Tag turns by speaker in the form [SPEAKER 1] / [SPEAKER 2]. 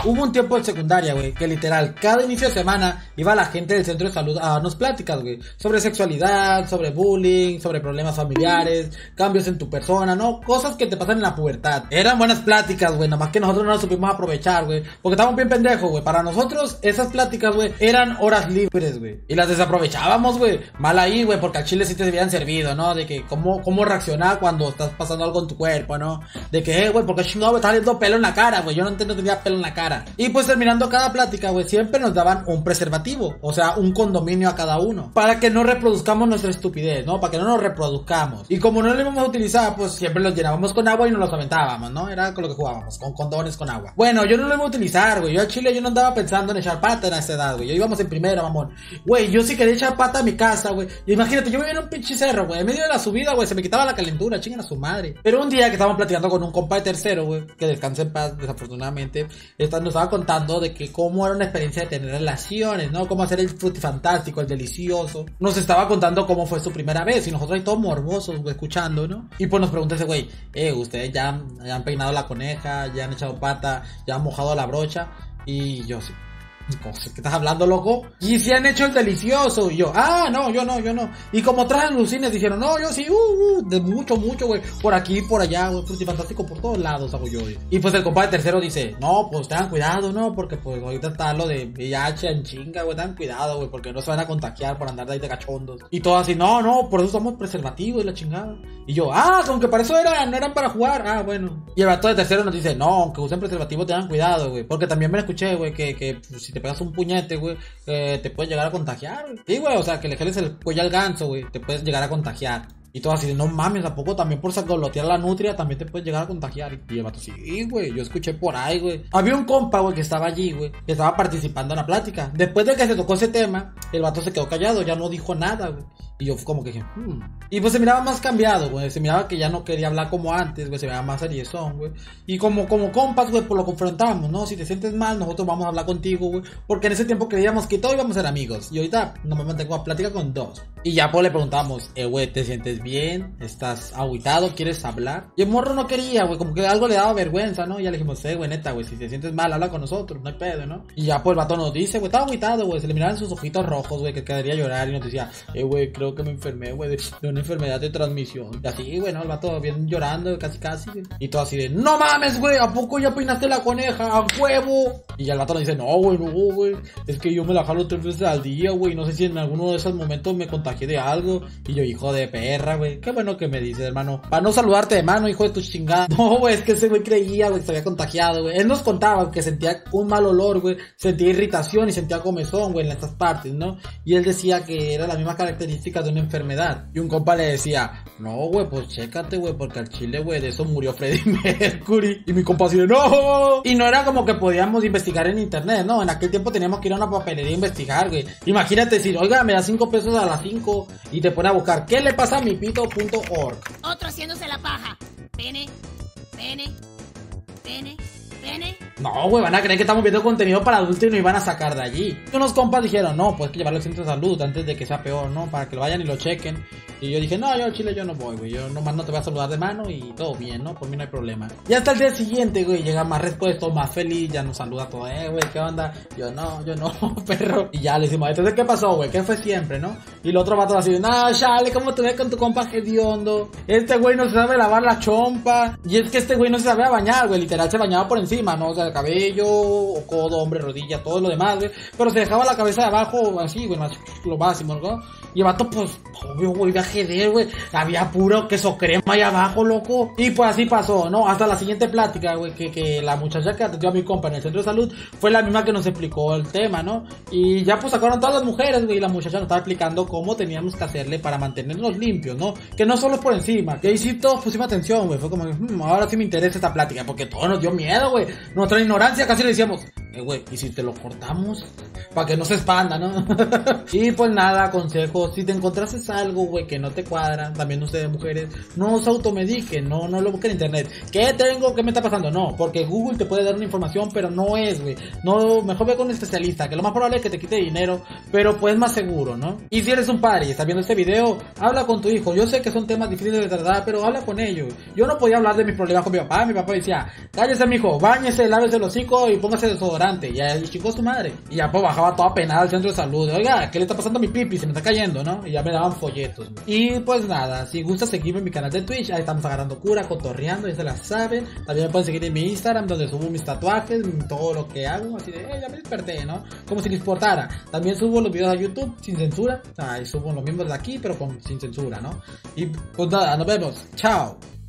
[SPEAKER 1] Hubo un tiempo en secundaria, güey, que literal, cada inicio de semana iba la gente del centro de salud a darnos pláticas, güey, sobre sexualidad, sobre bullying, sobre problemas familiares, cambios en tu persona, ¿no? Cosas que te pasan en la pubertad. Eran buenas pláticas, güey, nada más que nosotros no las supimos aprovechar, güey, porque estábamos bien pendejos, güey. Para nosotros, esas pláticas, güey, eran horas libres, güey, y las desaprovechábamos, güey. Mal ahí, güey, porque al chile sí te habían servido, ¿no? De que cómo reaccionar cuando estás pasando algo en tu cuerpo, ¿no? De que, güey, porque chingado me está saliendo pelo en la cara, güey. Yo no tenía pelo en la cara. Y pues terminando cada plática, güey, siempre nos daban un preservativo, o sea, un condominio a cada uno, para que no reproduzcamos nuestra estupidez, ¿no? Para que no nos reproduzcamos. Y como no lo íbamos a utilizar, pues siempre los llenábamos con agua y nos los aventábamos, ¿no? Era con lo que jugábamos, con condones con agua. Bueno, yo no lo iba a utilizar, güey. Yo al chile yo no andaba pensando en echar pata en esa edad, güey. Yo íbamos en primera, mamón. Güey, yo sí quería echar pata a mi casa, güey. Y imagínate, yo vivía en un pinche cerro, güey. En medio de la subida, güey, se me quitaba la calentura, chingan a su madre. Pero un día que estábamos platicando con un compa de tercero, güey, que descanse en paz, desafortunadamente, nos estaba contando de que cómo era una experiencia de tener relaciones, ¿no? Cómo hacer el frutifantástico, el delicioso. Nos estaba contando cómo fue su primera vez y nosotros ahí todos morbosos, güey, escuchando, ¿no? Y pues nos pregunta ese güey, ustedes ya han peinado la coneja, ya han echado pata, ya han mojado la brocha. Y yo sí. ¿Qué estás hablando, loco? Y si han hecho el delicioso. Y yo, no, yo no. Y como traen lucines, dijeron, no, yo sí, de mucho, güey. Por aquí, por allá, güey, frutifantástico por todos lados, hago yo. Y pues el compadre tercero dice, no, pues tengan cuidado, ¿no? Porque pues ahorita está lo de VIH en chinga, güey, tengan cuidado, güey, porque no se van a contagiar por andar de ahí de cachondos. Y todo así, no, por eso usamos preservativos y la chingada. Y yo, aunque para eso no eran para jugar, bueno. Y el vato de tercero nos dice, no, aunque usen preservativo, tengan cuidado, güey. Porque también me escuché, güey, que si te pegas un puñete, güey, te puedes llegar a contagiar, güey. Sí, güey, o sea, que le jales el cuello al ganso, güey, te puedes llegar a contagiar. Y todo así, no mames, ¿a poco también por sacolotear la nutria también te puedes llegar a contagiar? Y el vato, sí, güey, yo escuché por ahí, güey. Había un compa, güey, que estaba allí, güey, que estaba participando en la plática. Después de que se tocó ese tema, el vato se quedó callado, ya no dijo nada, güey. Y yo como que dije, Y pues se miraba más cambiado, güey. Se miraba que ya no quería hablar como antes, güey. Se miraba más seriezón, güey. Y como compas, güey, pues lo confrontamos, ¿no? Si te sientes mal, nosotros vamos a hablar contigo, güey. Porque en ese tiempo creíamos que todos íbamos a ser amigos. Y ahorita no me mantengo a plática con dos. Y ya pues le preguntamos, güey, ¿te sientes bien? ¿Estás agüitado? ¿Quieres hablar? Y el morro no quería, güey. Como que algo le daba vergüenza, ¿no? Y ya le dijimos, güey, neta, güey, si te sientes mal, habla con nosotros. No hay pedo, ¿no? Y ya pues el vato nos dice, güey, estaba agüitado, güey. Se le miraban sus ojitos rojos, güey, que quedaría llorar. Y nos decía, güey, creo que me enfermé, güey, de una enfermedad de transmisión. Y así, güey, ¿no? El vato bien llorando, casi, güey. Y todo así de, no mames, güey, ¿a poco ya peinaste la coneja? ¡A huevo! Y ya el vato nos dice, no, güey, es que yo me la jalo 3 veces al día, güey. No sé si en alguno de esos momentos me contagié de algo. Y yo, hijo de perra, güey. Qué bueno que me dices, hermano. Para no saludarte de mano, hijo de tu chingada. No, güey, es que ese güey creía, güey, que se había contagiado, güey. Él nos contaba que sentía un mal olor, güey. Sentía irritación y sentía comezón, güey, en estas partes, ¿no? Y él decía que era la misma característica de una enfermedad. Y un compa le decía, no, güey, pues chécate, güey, porque al chile, güey, de eso murió Freddie Mercury. Y mi compa así de, no. Y no era como que podíamos investigar en internet, ¿no? En aquel tiempo teníamos que ir a una papelería a investigar, güey. Imagínate decir, oiga, me da 5 pesos a las 5 y te pone a buscar, ¿qué le pasa a mi pito.org?
[SPEAKER 2] Otro haciéndose la paja. Pene.
[SPEAKER 1] No, güey, van a creer que estamos viendo contenido para adultos y nos iban a sacar de allí. Y unos compas dijeron, no, pues hay que llevarlo al centro de salud antes de que sea peor, ¿no? Para que lo vayan y lo chequen. Y yo dije, no, yo al chile yo no voy, güey. Yo nomás no te voy a saludar de mano y todo bien, ¿no? Por mí no hay problema. Y hasta el día siguiente, güey, llega más respuesto, más feliz, ya nos saluda todo, güey, ¿qué onda? Yo no, perro. Y ya le decimos, entonces, ¿qué pasó, güey? ¿Qué fue siempre, no? Y el otro vato así, no, chale, ¿cómo te ves con tu compa hediondo? Este güey no se sabe lavar la chompa. Y es que este güey no se sabía bañar, güey. Literal se bañaba por encima, ¿no? O sea, el cabello, o codo, hombre, rodilla, todo lo demás, güey. Pero se dejaba la cabeza de abajo, así, güey, más lo máximo, ¿no? Y el vato, pues, obvio, güey, de ajedrez, güey. Había puro queso crema ahí abajo, loco. Y pues así pasó, ¿no? Hasta la siguiente plática, güey, que la muchacha que atendió a mi compa en el centro de salud fue la misma que nos explicó el tema, ¿no? Y ya pues sacaron todas las mujeres, güey, y la muchacha nos estaba explicando cómo teníamos que hacerle para mantenernos limpios, ¿no? Que no solo es por encima. Y ahí sí todos pusimos atención, güey. Fue como que, ahora sí me interesa esta plática, porque todo nos dio miedo, güey. Nuestra ignorancia casi le decíamos, güey, ¿y si te lo cortamos? Para que no se expanda, ¿no? Y pues nada, consejos, si te encontrases algo, güey, que no te cuadra, también ustedes mujeres, no se automediquen, no lo busquen en internet. ¿Qué tengo? ¿Qué me está pasando? No, porque Google te puede dar una información, pero no es, güey. No, mejor ve con un especialista, que lo más probable es que te quite dinero, pero pues más seguro, ¿no? Y si eres un padre y estás viendo este video, habla con tu hijo. Yo sé que son temas difíciles de tratar, pero habla con ellos. Yo no podía hablar de mis problemas con mi papá decía, cállese mijo, báñese, lávese el hocico y póngase desodorante. Y ahí chingó su madre. Y ya pues bajaba toda penada al centro de salud. Oiga, ¿qué le está pasando a mi pipi? Se me está cayendo, ¿no? Y ya me daban folletos. Y pues nada, si gusta seguirme en mi canal de Twitch, ahí estamos agarrando cura, cotorreando, ya se la saben. También me pueden seguir en mi Instagram, donde subo mis tatuajes, todo lo que hago, así de, ya me desperté, ¿no? Como si les importara. También subo los videos a YouTube sin censura. O sea, y subo los mismos de aquí, pero sin censura, ¿no? Y pues nada, nos vemos. Chao.